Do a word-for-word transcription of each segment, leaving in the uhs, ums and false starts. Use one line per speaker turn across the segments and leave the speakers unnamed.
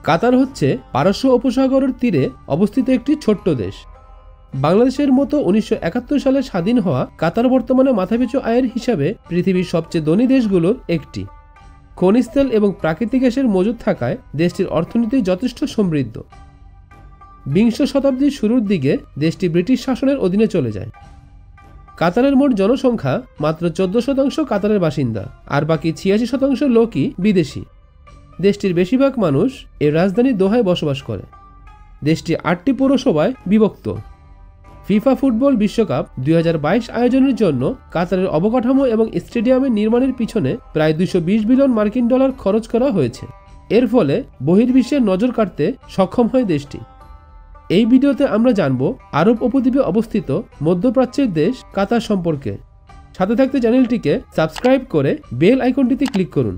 কাতার হচ্ছে পারস্য উপসাগরের তীরে অবস্থিত একটি ছোট্ট দেশ। বাংলাদেশের মতো উনিশশো একাত্তর সালে স্বাধীন হওয়া কাতার বর্তমানে মাথাপিছু আয়ের হিসাবে পৃথিবীর সবচেয়ে ধনী দেশগুলোর একটি। খনিজ তেল এবং প্রাকৃতিক গ্যাসের মজুদ থাকায় দেশটির অর্থনীতি যথেষ্ট সমৃদ্ধ। বিংশ শতাব্দীর শুরুর দিকে দেশটি ব্রিটিশ শাসনের অধীনে চলে যায়। কাতারের মোট জনসংখ্যা মাত্র চোদ্দ শতাংশ কাতারের বাসিন্দা, আর বাকি ছিয়াশি শতাংশ লোকই বিদেশি। দেশটির বেশিরভাগ মানুষ এর রাজধানী দোহায় বসবাস করে। দেশটি আটটি পৌরসভায় বিভক্ত। ফিফা ফুটবল বিশ্বকাপ দুই হাজার বাইশ আয়োজনের জন্য কাতারের অবকাঠামো এবং স্টেডিয়ামের নির্মাণের পিছনে প্রায় দুইশো বিশ বিলিয়ন মার্কিন ডলার খরচ করা হয়েছে। এর ফলে বহির্বিশ্বের নজর কাড়তে সক্ষম হয় দেশটি। এই ভিডিওতে আমরা জানব আরব উপদ্বীপে অবস্থিত মধ্যপ্রাচ্যের দেশ কাতার সম্পর্কে। সাথে থাকতে চ্যানেলটিকে সাবস্ক্রাইব করে বেল আইকনটিতে ক্লিক করুন।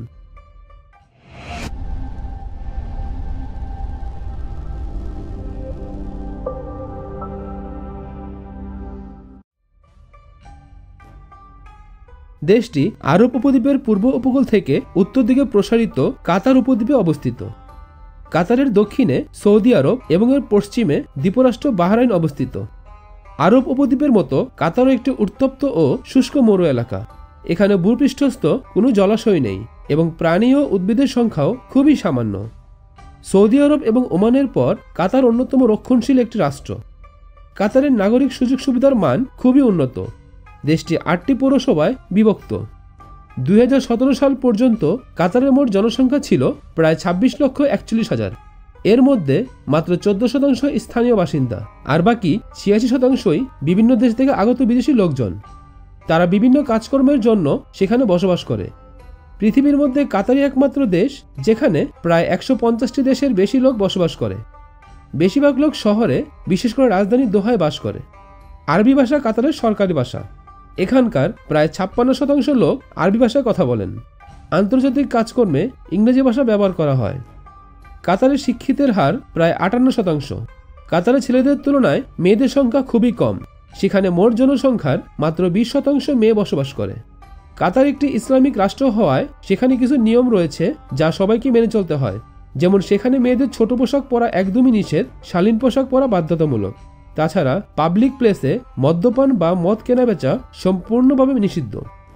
দেশটি আরব উপদ্বীপের পূর্ব উপকূল থেকে উত্তর দিকে প্রসারিত কাতার উপদ্বীপে অবস্থিত। কাতারের দক্ষিণে সৌদি আরব এবং এর পশ্চিমে দ্বীপরাষ্ট্র বাহরাইন অবস্থিত। আরব উপদ্বীপের মতো কাতারও একটি উত্তপ্ত ও শুষ্ক মরু এলাকা। এখানে ভূপৃষ্ঠস্থ কোনো জলাশয় নেই এবং প্রাণী ও উদ্ভিদের সংখ্যাও খুবই সামান্য। সৌদি আরব এবং ওমানের পর কাতার অন্যতম রক্ষণশীল একটি রাষ্ট্র। কাতারের নাগরিক সুযোগ সুবিধার মান খুবই উন্নত। দেশটি আটটি পৌরসভায় বিভক্ত। দুই হাজার সতেরো সাল পর্যন্ত কাতারের মোট জনসংখ্যা ছিল প্রায় ছাব্বিশ লক্ষ একচল্লিশ হাজার। এর মধ্যে মাত্র চোদ্দ শতাংশ স্থানীয় বাসিন্দা, আর বাকি ছিয়াশি শতাংশই বিভিন্ন দেশ থেকে আগত বিদেশি লোকজন। তারা বিভিন্ন কাজকর্মের জন্য সেখানে বসবাস করে। পৃথিবীর মধ্যে কাতারই একমাত্র দেশ যেখানে প্রায় একশো পঞ্চাশটি দেশের বেশি লোক বসবাস করে। বেশিরভাগ লোক শহরে, বিশেষ করে রাজধানী দোহায় বাস করে। আরবি ভাষা কাতারের সরকারি ভাষা। এখানকার প্রায় ছাপ্পান্ন শতাংশ লোক আরবি ভাষায় কথা বলেন। আন্তর্জাতিক কাজকর্মে ইংরেজি ভাষা ব্যবহার করা হয়। কাতারের শিক্ষিতের হার প্রায় আটান্ন শতাংশ। কাতারে ছেলেদের তুলনায় মেয়েদের সংখ্যা খুবই কম। সেখানে মোট জনসংখ্যার মাত্র বিশ শতাংশ মেয়ে বসবাস করে। কাতার একটি ইসলামিক রাষ্ট্র হওয়ায় সেখানে কিছু নিয়ম রয়েছে যা সবাইকে মেনে চলতে হয়। যেমন সেখানে মেয়েদের ছোট পোশাক পরা একদমই নিষেধ, শালীন পোশাক পরা বাধ্যতামূলক। তাছাড়া পাবলিক প্লেসে মদ্যপান বা মদ কেনাবেচা সম্পূর্ণভাবে নিষিদ্ধ।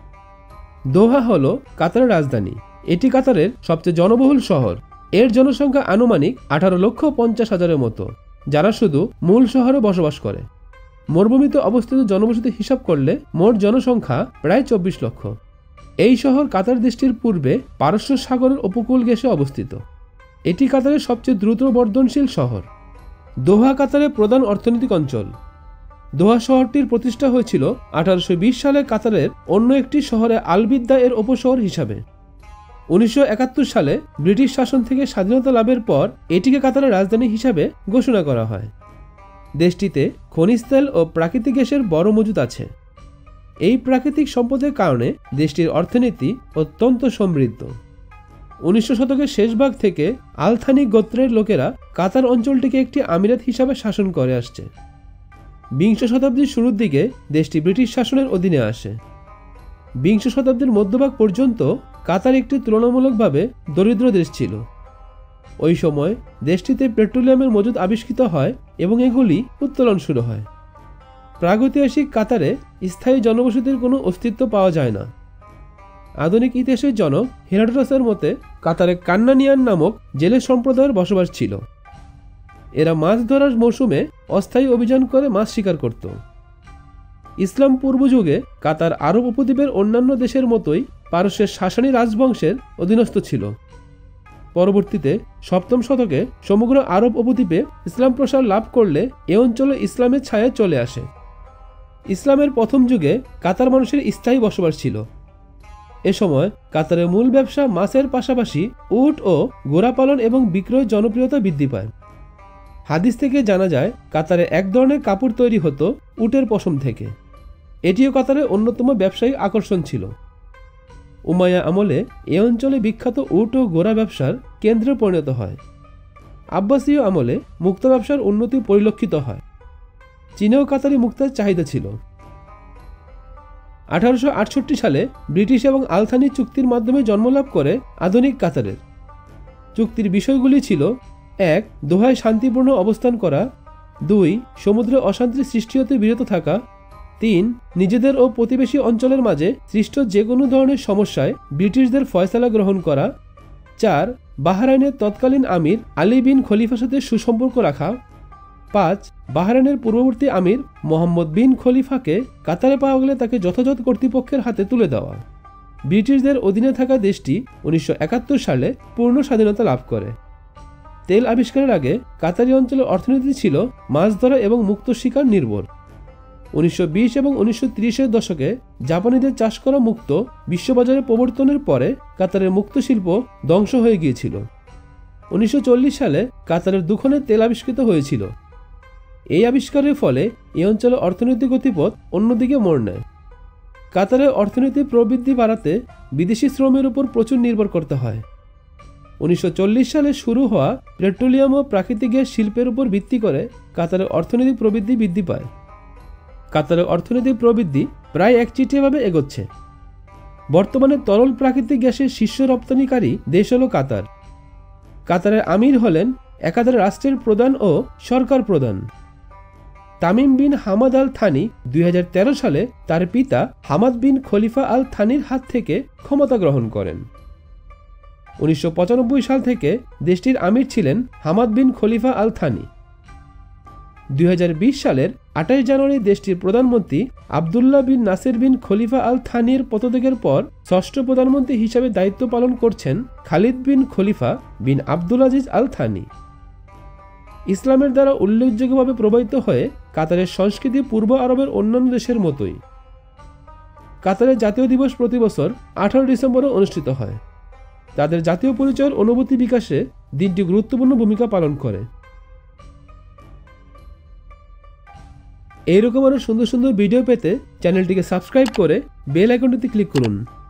দোহা হল কাতারের রাজধানী। এটি কাতারের সবচেয়ে জনবহুল শহর। এর জনসংখ্যা আনুমানিক আঠারো লক্ষ পঞ্চাশ হাজারের মতো, যারা শুধু মূল শহরে বসবাস করে। মরুভূমিতে অবস্থিত জনবসতি হিসাব করলে মোট জনসংখ্যা প্রায় চব্বিশ লক্ষ। এই শহর কাতার দেশটির পূর্বে পারস্য সাগরের উপকূল ঘেঁষে অবস্থিত। এটি কাতারের সবচেয়ে দ্রুত বর্ধনশীল শহর। দোহা কাতারের প্রধান অর্থনৈতিক অঞ্চল। দোহা শহরটির প্রতিষ্ঠা হয়েছিল আঠারোশো বিশ সালে কাতারের অন্য একটি শহরে আল-বিদা এর উপশহর হিসাবে। উনিশশো একাত্তর সালে ব্রিটিশ শাসন থেকে স্বাধীনতা লাভের পর এটিকে কাতারের রাজধানী হিসাবে ঘোষণা করা হয়। দেশটিতে খনিজ তেল ও প্রাকৃতিক গ্যাসের বড় মজুদ আছে। এই প্রাকৃতিক সম্পদের কারণে দেশটির অর্থনীতি অত্যন্ত সমৃদ্ধ। উনিশশো শতকের শেষ ভাগ থেকে আল-থানি গোত্রের লোকেরা কাতার অঞ্চলটিকে একটি আমিরাত হিসাবে শাসন করে আসছে। বিংশ শতাব্দীর শুরুর দিকে দেশটি ব্রিটিশ শাসনের অধীনে আসে। বিংশ শতাব্দীর মধ্যভাগ পর্যন্ত কাতার একটি তুলনামূলকভাবে দরিদ্র দেশ ছিল। ওই সময় দেশটিতে পেট্রোলিয়ামের মজুদ আবিষ্কৃত হয় এবং এগুলি উত্তোলন শুরু হয়। প্রাগৈতিহাসিক কাতারে স্থায়ী জনবসতির কোনো অস্তিত্ব পাওয়া যায় না। আধুনিক ইতিহাসের জনক হেরোডোটাসের মতে কাতারে কান্নানিয়ান নামক জেলে সম্প্রদায়ের বসবাস ছিল। এরা মাছ ধরার মৌসুমে অস্থায়ী অভিযান করে মাছ শিকার করত। ইসলাম পূর্ব যুগে কাতার আরব উপদ্বীপের অন্যান্য দেশের মতোই পারস্যের সাসানি রাজবংশের অধীনস্থ ছিল। পরবর্তীতে সপ্তম শতকে সমগ্র আরব উপদ্বীপে ইসলাম প্রসার লাভ করলে এ অঞ্চলে ইসলামের ছায়া চলে আসে। ইসলামের প্রথম যুগে কাতার মানুষের স্থায়ী বসবাস ছিল। এ সময় কাতারের মূল ব্যবসা মাছের পাশাপাশি উট ও ঘোড়া পালন এবং বিক্রয় জনপ্রিয়তা বৃদ্ধি পায়। হাদিস থেকে জানা যায় কাতারে এক ধরনের কাপড় তৈরি হতো উটের পশম থেকে। এটিও কাতারের অন্যতম ব্যবসায়িক আকর্ষণ ছিল। উমাইয়া আমলে এ অঞ্চলে বিখ্যাত উট ও ঘোড়া ব্যবসার কেন্দ্রে পরিণত হয়। আব্বাসীয় আমলে মুক্তা ব্যবসার উন্নতি পরিলক্ষিত হয়। চীনেও কাতারি মুক্তার চাহিদা ছিল। আঠারোশো আটষট্টি সালে ব্রিটিশ এবং আল-থানি চুক্তির মাধ্যমে জন্মলাভ করে আধুনিক কাতারের। চুক্তির বিষয়গুলি ছিল এক দোহায় শান্তিপূর্ণ অবস্থান করা, দুই সমুদ্রে অশান্তির সৃষ্টি হতে বিরত থাকা, তিন নিজেদের ও প্রতিবেশী অঞ্চলের মাঝে সৃষ্ট যে কোনো ধরনের সমস্যায় ব্রিটিশদের ফয়সালা গ্রহণ করা, চার বাহরাইনের তৎকালীন আমির আলী বিন খলিফার সাথে সুসম্পর্ক রাখা, পাঁচ বাহরাইনের পূর্ববর্তী আমির মোহাম্মদ বিন খলিফাকে কাতারে পাওয়া গেলে তাকে যথাযথ কর্তৃপক্ষের হাতে তুলে দেওয়া। ব্রিটিশদের অধীনে থাকা দেশটি উনিশশো একাত্তর সালে পূর্ণ স্বাধীনতা লাভ করে। তেল আবিষ্কারের আগে কাতারি অঞ্চলের অর্থনীতি ছিল মাছ ধরা এবং মুক্ত শিকার নির্ভর। উনিশশো বিশ এবং উনিশশো ত্রিশের দশকে জাপানিদের চাষ করা মুক্ত বিশ্ববাজারে প্রবর্তনের পরে কাতারের মুক্ত শিল্প ধ্বংস হয়ে গিয়েছিল। উনিশশো চল্লিশ সালে কাতারের দুখনে তেল আবিষ্কৃত হয়েছিল। এই আবিষ্কারের ফলে এই অঞ্চলের অর্থনৈতিক গতিপথ অন্যদিকে মোড় নেয়। কাতারের অর্থনীতি প্রবৃদ্ধি বাড়াতে বিদেশি শ্রমের উপর প্রচুর নির্ভর করতে হয়। উনিশশো চল্লিশ সালে শুরু হওয়া পেট্রোলিয়াম ও প্রাকৃতিক গ্যাস শিল্পের উপর ভিত্তি করে কাতারের অর্থনৈতিক প্রবৃদ্ধি বৃদ্ধি পায়। কাতারের অর্থনৈতিক প্রবৃদ্ধি প্রায় একচিটিয়াভাবে এগোচ্ছে। বর্তমানে তরল প্রাকৃতিক গ্যাসের শীর্ষ রপ্তানিকারী দেশ হল কাতার। কাতারের আমির হলেন একাধারে রাষ্ট্রের প্রধান ও সরকার প্রধান। Tamim bin Hamad Al Thani দুই হাজার তেরো সালে তার পিতা হামাদ বিন খলিফা আল থানির হাত থেকে ক্ষমতা গ্রহণ করেন। উনিশশো পঁচানব্বই সাল থেকে দেশটির আমির ছিলেন হামাদ বিন খলিফা আল থানি। দুই হাজার বিশ সালের আঠাশ জানুয়ারি দেশটির প্রধানমন্ত্রী আবদুল্লাহ বিন নাসের বিন খলিফা আল থানির পদত্যাগের পর ষষ্ঠ প্রধানমন্ত্রী হিসাবে দায়িত্ব পালন করছেন Khalid bin Khalifa bin Abdul Aziz Al Thani. ইসলামের দ্বারা উল্লেখযোগ্যভাবে প্রভাবিত হয়ে কাতারের সংস্কৃতি পূর্ব আরবের অন্যান্য দেশের মতোই। কাতারের জাতীয় দিবস প্রতি বছর আঠারো ডিসেম্বরে অনুষ্ঠিত হয়। তাদের জাতীয় পরিচয়ের অনুভূতি বিকাশে দিনটি গুরুত্বপূর্ণ ভূমিকা পালন করে। এইরকম আরও সুন্দর সুন্দর ভিডিও পেতে চ্যানেলটিকে সাবস্ক্রাইব করে বেল আইকনটিতে ক্লিক করুন।